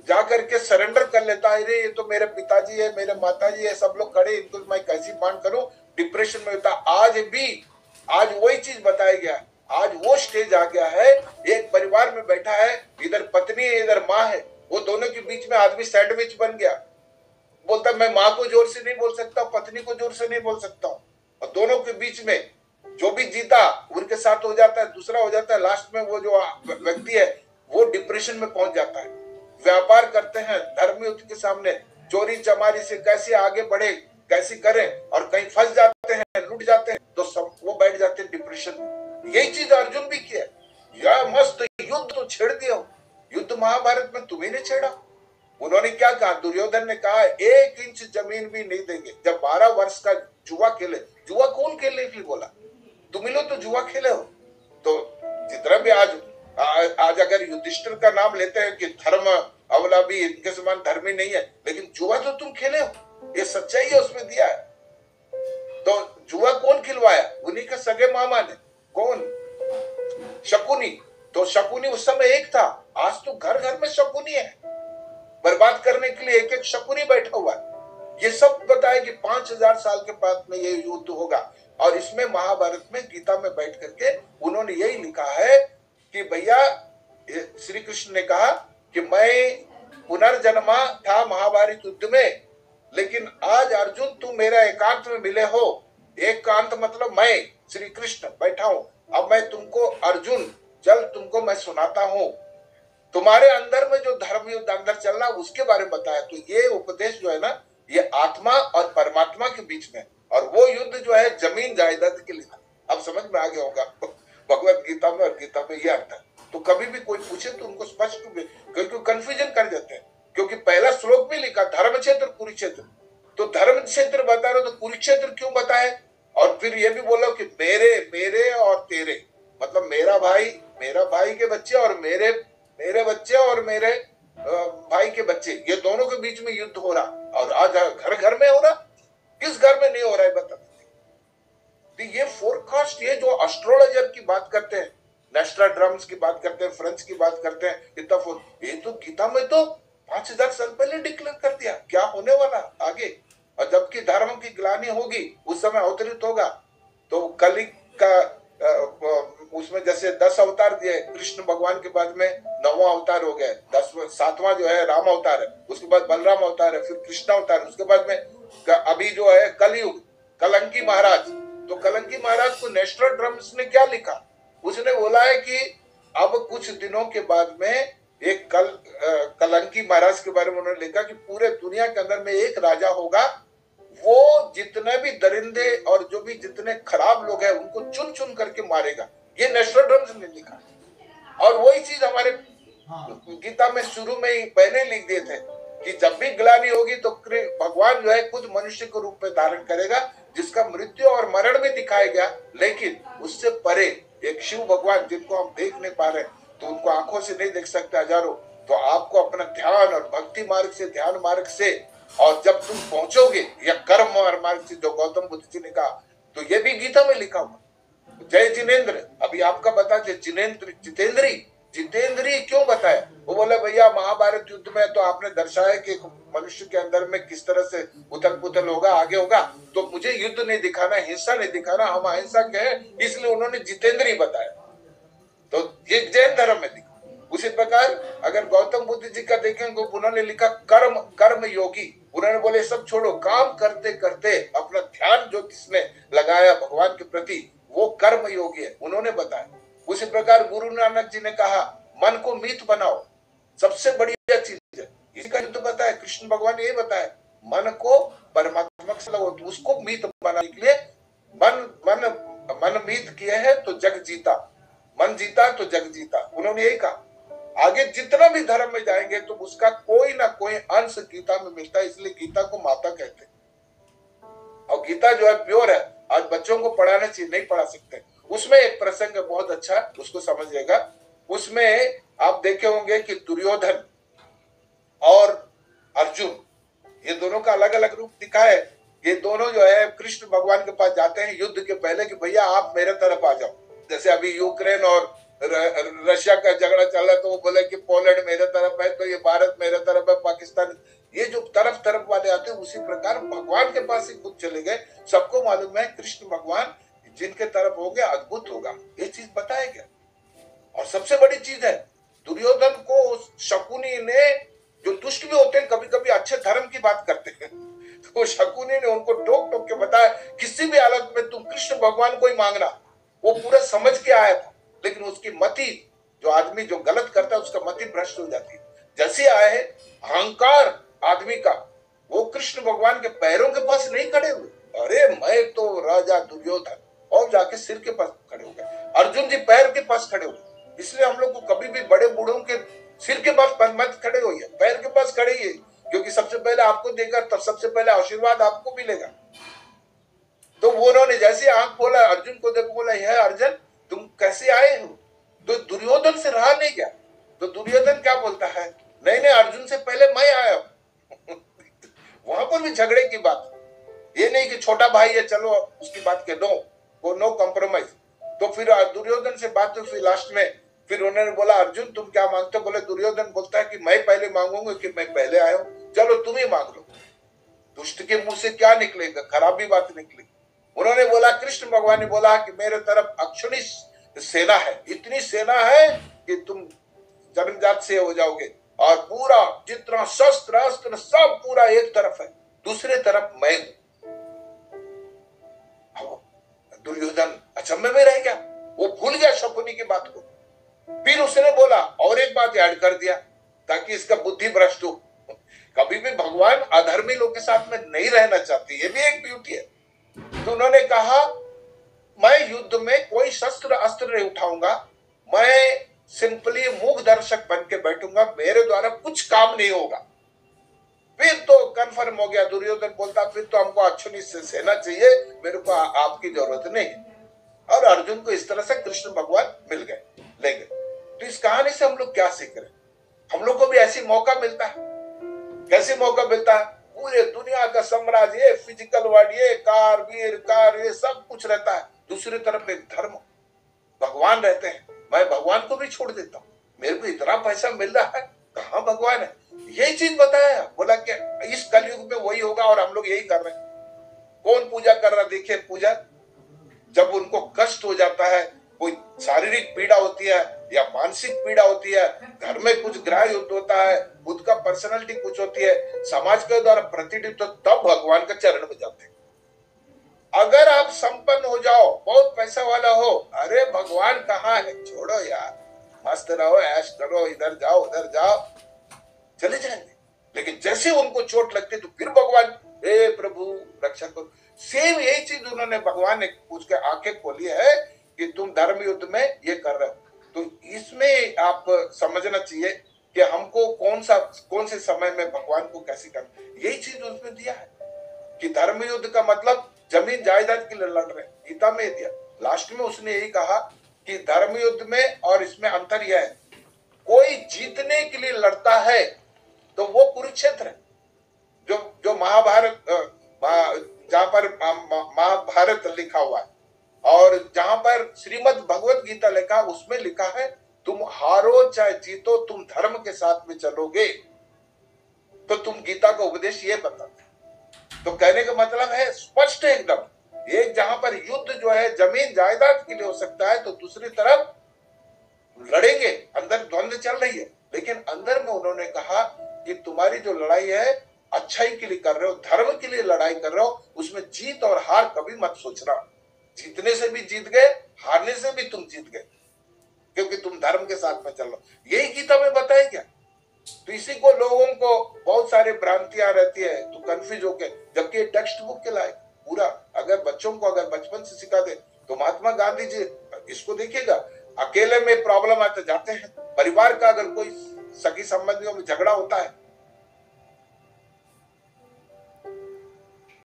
जा करके सरेंडर कर लेता है, अरे ये तो मेरे पिताजी है, मेरे माताजी है, सब लोग खड़े, इनको मैं कैसी मान करूं, डिप्रेशन में होता। आज भी आज वही चीज बताया गया, आज वो स्टेज आ गया है, एक परिवार में बैठा है, इधर पत्नी है इधर माँ है, वो दोनों के बीच में आदमी सैंडविच बन गया, बोलता मैं माँ को जोर से नहीं बोल सकता, पत्नी को जोर से नहीं बोल सकता हूँ, और दोनों के बीच में जो भी जीता उनके साथ हो जाता है, दूसरा हो जाता है, लास्ट में वो जो व्यक्ति है वो डिप्रेशन में पहुंच जाता है। व्यापार करते हैं धर्म युद्ध के सामने, चोरी चमारी से कैसे आगे बढ़े, कैसे करें, और कहीं फंस जाते हैं, लूट जाते हैं, तो सब वो बैठ जाते हैं डिप्रेशन में। यही चीज अर्जुन भी किया, या मस्त युद्ध तो छेड़ दिया, युद्ध महाभारत में तुम्हें ने छेड़ा। उन्होंने क्या कहा, दुर्योधन ने कहा 1 इंच जमीन भी नहीं देंगे। जब 12 वर्ष का जुआ खेले, जुआ कौन खेलने के लिए बोला, तुम ही लोग तो जुआ खेले हो। तो जितना भी आज अगर युधिष्ठिर का नाम लेते हैं कि धर्म अवलंबी, इनके समान धर्मी नहीं है, लेकिन जुआ तो तुम खेले हो, ये सच्चाई है उसमें दिया है। तो जुआ कौन खिलवाया, उन्हीं के सगे मामा ने, कौन, शकुनी। तो शकुनी उस समय एक था, आज तो घर घर में शकुनी है, बर्बाद करने के लिए एक एक शकुनी बैठा हुआ है। ये सब बताया कि 5000 साल के बाद में ये युद्ध होगा, और इसमें महाभारत में गीता में बैठ करके उन्होंने यही लिखा है कि भैया श्री कृष्ण ने कहा कि मैं पुनर्जन्मा था महाभारत युद्ध में, लेकिन आज अर्जुन तुम मेरा एकांत में मिले हो। एकांत मतलब मैं श्री कृष्ण बैठा हूं, अब मैं तुमको अर्जुन, चल तुमको मैं सुनाता हूं, तुम्हारे अंदर में जो धर्म युद्ध अंदर चल रहा है उसके बारे में बताया। तो ये उपदेश जो है ना, ये आत्मा और परमात्मा के बीच में, और वो युद्ध जो है जमीन जायदाद के लिए। अब समझ में आ गया होगा भगवत गीता में और गीता में ये अंतर। तो कभी भी कोई पूछे तो उनको स्पष्ट, क्योंकि कंफ्यूजन कर जाते हैं, क्योंकि पहला श्लोक में लिखा धर्म क्षेत्र कुरुक्षेत्र, तो धर्म क्षेत्र बता रहे हो तो कुरुक्षेत्र क्यों बताए, और फिर ये भी बोलो कि मेरे मेरे और तेरे, मतलब मेरा भाई के बच्चे और मेरे बच्चे और मेरे भाई के बच्चे, ये दोनों के बीच में युद्ध हो रहा, और आज घर घर में हो रहा, किस घर में नहीं हो रहा है बता। तो ये फोरकास्ट, ये जो एस्ट्रोलॉजर की बात करते हैं, नोस्ट्राडामस की बात करते हैं, फ्रेंच की बात करते हैं, इतना ये तो गीता में तो 5000 साल पहले डिक्लेयर कर दिया क्या होने वाला आगे। और जबकि धर्म की ग्लानि होगी उस समय अवतरित होगा, तो कलि का उसमें जैसे 10 अवतार दिए, कृष्ण भगवान के बाद में 9वां अवतार हो गया, 7वां जो है राम अवतार है, उसके बाद बलराम अवतार है, फिर कृष्ण अवतार, उसके बाद में अभी जो है कलयुग, कलंकी महाराज। तो कलंकी महाराज को नोस्ट्राडामस ने क्या लिखा, उसने बोला है कि अब कुछ दिनों के बाद में एक कलंकी महाराज के बारे में उन्होंने लिखा कि पूरे दुनिया के अंदर में एक राजा होगा, वो जितने भी दरिंदे और जो भी जितने खराब लोग हैं उनको चुन चुन करके मारेगा। ये नोस्ट्राडामस ने लिखा, और वही चीज हमारे गीता में शुरू में ही पहले लिख दिए थे कि जब भी ग्लानि होगी तो भगवान जो है खुद मनुष्य के रूप में धारण करेगा, जिसका मृत्यु और मरण भी दिखाया गया, लेकिन उससे परे एक शिव भगवान जिनको हम देख नहीं पा रहे, तो उनको आंखों से नहीं देख सकते हजारों, तो आपको अपना ध्यान और भक्ति मार्ग से, ध्यान मार्ग से, और जब तुम पहुंचोगे या कर्म और मार्ग से, जो गौतम बुद्ध जी ने कहा, तो ये भी गीता में लिखा हुआ। जय जिनेन्द्र, अभी आपका बता जितेंद्री क्यों बताया, वो बोले भैया महाभारत युद्ध में तो आपने दर्शाया कि मनुष्य के अंदर में किस तरह से उथल पुथल होगा, आगे होगा, तो मुझे युद्ध नहीं दिखाना, हिंसा नहीं दिखाना, हम अहिंसक हैं, इसलिए उन्होंने जितेंद्री बताया। तो ये जैन धर्म में दिखा। उसी प्रकार अगर गौतम बुद्ध जी का देखेंगे, उन्होंने लिखा कर्म योगी, उन्होंने बोले सब छोड़ो, काम करते करते अपना ध्यान जो किसने लगाया भगवान के प्रति, वो कर्म योगी है, उन्होंने बताया। उसी प्रकार गुरु नानक जी ने कहा मन को मीत बनाओ, सबसे बढ़िया चीज है, इसी का युद्ध बताया, कृष्ण भगवान ने यही बताया, मन को परमात्मा से लगाओ, तो उसको मीत बनाने के लिए मन मीत किए है तो जग जीता, मन जीता तो जग जीता, उन्होंने यही कहा। आगे जितना भी धर्म में जाएंगे तो उसका कोई ना कोई अंश गीता में मिलता है, इसलिए गीता को माता कहते हैं। और गीता जो है प्योर है, आज बच्चों को पढ़ाने चाहिए, नहीं पढ़ा सकते। उसमें एक प्रसंग है बहुत अच्छा, उसको समझिएगा। उसमें आप देखे होंगे कि दुर्योधन और अर्जुन, ये दोनों का अलग अलग रूप दिखा है। ये दोनों जो है कृष्ण भगवान के पास जाते हैं युद्ध के पहले कि भैया आप मेरे तरफ आ जाओ। जैसे अभी यूक्रेन और रशिया का झगड़ा चल रहा है, तो वो बोले कि पोलैंड मेरे तरफ है, तो ये भारत मेरे तरफ पाकिस्तान, ये जो तरफ तरफ वाले आते हैं, उसी प्रकार भगवान के पास ही खुद चले गए। सबको मालूम है कृष्ण भगवान जिनके तरफ हो गया अद्भुत होगा, ये चीज बताया गया। और सबसे बड़ी चीज है, दुर्योधन को शकुनी ने, जो दुष्ट भी होते हैं कभी कभी अच्छे धर्म की बात करते हैं, तो शकुनी ने उनको टोक टोक के बताया किसी भी हालत में तुम कृष्ण भगवान को ही मांगना। वो पूरा समझ के आया था, लेकिन उसकी मति, जो आदमी जो गलत करता है उसका मति भ्रष्ट हो जाती है। जैसे आए है अहंकार आदमी का, वो कृष्ण भगवान के पैरों के पास नहीं खड़े हुए, अरे मैं तो राजा दुर्योधन, और जाके सिर के पास खड़े हो गए। अर्जुन जी पैर के पास खड़े हुए। इसलिए हम लोग को कभी भी बड़े बूढ़ों के सिर के पास मत खड़े होइए, पैर के पास खड़े ही, क्योंकि सबसे पहले आपको देगा, तब सबसे पहले आशीर्वाद आपको मिलेगा। तो वो उन्होंने जैसे आंख खोला, अर्जुन को देखो, बोला है अर्जुन तुम कैसे आए हो? तो दुर्योधन से रहा नहीं गया। तो दुर्योधन क्या बोलता है, नहीं नहीं अर्जुन से पहले मैं आया हूं। वहां पर भी झगड़े की बात, ये नहीं कि छोटा भाई है चलो उसकी बात के नो कॉम्प्रोमाइज। तो फिर दुर्योधन से बात हुई, फिर लास्ट में फिर उन्होंने बोला अर्जुन तुम क्या मांगते हो? बोले दुर्योधन बोलता है कि मैं पहले मांगूंगा, कि मैं पहले आया हूं, चलो तुम ही मांग लो। दुष्ट के मुंह से क्या निकलेगा, खराब भी बात निकली। उन्होंने बोला, कृष्ण भगवान ने बोला कि मेरे तरफ अक्षुणी सेना है, इतनी सेना है कि तुम जन्मजात से हो जाओगे, और पूरा जितना शस्त्र अस्त्र सब पूरा एक तरफ है, दूसरे तरफ मैं हूं। दुर्योधन अचंभे में रह गया, वो भूल गया शकुनी की बात को। फिर उसने बोला और एक बात ऐड कर दिया ताकि इसका बुद्धि भ्रष्ट हो। कभी भी भगवान अधर्मी लोग के साथ में नहीं रहना चाहते, ये भी एक ब्यूटी है। तो उन्होंने कहा मैं युद्ध में कोई शस्त्र अस्त्र नहीं उठाऊंगा, मैं सिंपली मूक दर्शक बन के बैठूंगा, मेरे द्वारा कुछ काम नहीं होगा। फिर तो कंफर्म हो गया। दुर्योधन बोलता फिर तो हमको अक्षुणी सेना चाहिए, मेरे को आपकी जरूरत नहीं। और अर्जुन को इस तरह से कृष्ण भगवान मिल गए, ले गए। तो इस कहानी से हम लोग क्या सीख रहे हैं? हम लोग को भी ऐसी मौका मिलता है। कैसे मौका मिलता है? पूरे दुनिया का साम्राज्य, ये फिजिकल वर्ल्ड, ये कार वीर कार, ये सब कुछ रहता है, दूसरी तरफ एक धर्म भगवान रहते हैं। मैं भगवान को भी छोड़ देता हूँ, मेरे को इतना पैसा मिल रहा है, कहाँ भगवान है? यही चीज बताया, बोला कि इस कलयुग में वही होगा और हम लोग यही कर रहे हैं। कौन पूजा कर रहा? देखिए पूजा, जब उनको कष्ट हो जाता है, कोई शारीरिक पीड़ा होती है या मानसिक पीड़ा होती है, घर में कुछ ग्रह युद्ध होता है, खुद का पर्सनालिटी कुछ होती है, समाज के द्वारा प्रतिनिधित्व, तो तब भगवान का चरण में जाते हैं। अगर आप संपन्न हो जाओ, बहुत पैसा वाला हो, अरे भगवान कहाँ है? छोड़ो यार, मस्त रहो, ऐश करो, इधर जाओ उधर जाओ, चले जाएंगे। लेकिन जैसे उनको चोट लगती तो फिर भगवान, हे प्रभु रक्षा करो। सेम यही चीज उन्होंने, भगवान ने पूछ के आंखें खोली है कि तुम धर्म युद्ध में ये कर रहे हो। तो इसमें आप समझना चाहिए कि हमको कौन से समय में भगवान को कैसे करना, यही चीज उसमें दिया है कि धर्म युद्ध का मतलब जमीन जायदाद के लिए लड़ रहे। गीता में दिया, लास्ट में उसने यही कहा कि धर्म युद्ध में और इसमें अंतर यह है, कोई जीतने के लिए लड़ता है तो वो कुरुक्षेत्र है, जो महाभारत, जहां पर महाभारत लिखा हुआ है, और जहां पर श्रीमद् भगवत गीता लिखा, उसमें लिखा है तुम हारो चाहे जीतो, तुम धर्म के साथ में चलोगे तो तुम गीता का उपदेश ये बताते। तो कहने का मतलब है स्पष्ट है एकदम, एक जहां पर युद्ध जो है जमीन जायदाद के लिए हो सकता है, तो दूसरी तरफ लड़ेंगे, अंदर द्वंद्व चल रही है, लेकिन अंदर में उन्होंने कहा कि तुम्हारी जो लड़ाई है अच्छाई के लिए कर रहे हो, धर्म के लिए लड़ाई कर रहे हो, उसमें जीत और हार कभी मत सोचना। जीतने से भी जीत गए, हारने से भी तुम जीत गए, क्योंकि तुम धर्म के साथ में चल रहे हो। यही गीता में बताया गया। तो इसी को लोगों को बहुत सारी भ्रांतियां रहती है, तो कंफ्यूज होके, जबकि ये टेक्स्ट बुक के लायक पूरा, अगर बच्चों को अगर बचपन से सिखा दे तो महात्मा गांधी जी, इसको देखिएगा, अकेले में प्रॉब्लम आते जाते हैं, परिवार का अगर कोई सगी संबंधियों में झगड़ा होता है